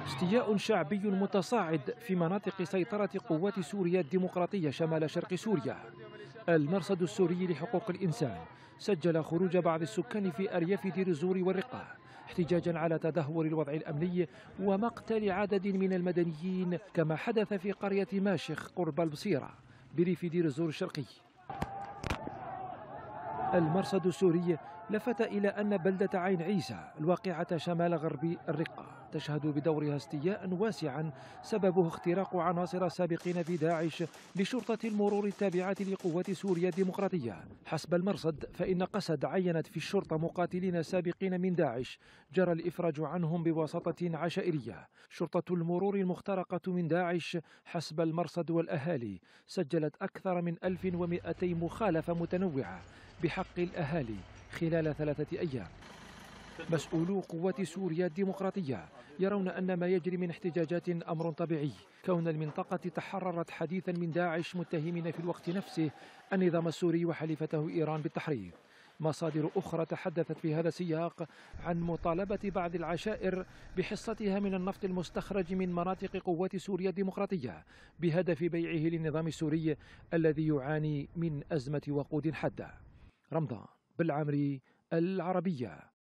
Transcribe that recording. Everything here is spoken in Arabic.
استياء شعبي متصاعد في مناطق سيطرة قوات سوريا الديمقراطية شمال شرق سوريا. المرصد السوري لحقوق الإنسان سجل خروج بعض السكان في أرياف دير الزور والرقة احتجاجا على تدهور الوضع الأمني ومقتل عدد من المدنيين، كما حدث في قرية ماشخ قرب البصيرة بريف دير الزور الشرقي. المرصد السوري لفت إلى أن بلدة عين عيسى الواقعة شمال غرب الرقة تشهد بدورها استياء واسعا سببه اختراق عناصر سابقين في داعش لشرطة المرور التابعة لقوات سوريا الديمقراطية. حسب المرصد فإن قسد عينت في الشرطة مقاتلين سابقين من داعش جرى الإفراج عنهم بواسطة عشائرية. شرطة المرور المخترقة من داعش حسب المرصد والأهالي سجلت أكثر من 1200 مخالفة متنوعة بحق الأهالي خلال 3 أيام. مسؤولو قوات سوريا الديمقراطية يرون أن ما يجري من احتجاجات أمر طبيعي، كون المنطقة تحررت حديثا من داعش، متهمين في الوقت نفسه النظام السوري وحليفته إيران بالتحريض. مصادر أخرى تحدثت في هذا السياق عن مطالبة بعض العشائر بحصتها من النفط المستخرج من مناطق قوات سوريا الديمقراطية بهدف بيعه للنظام السوري الذي يعاني من أزمة وقود حادة. رمضان بالعمري، العربية.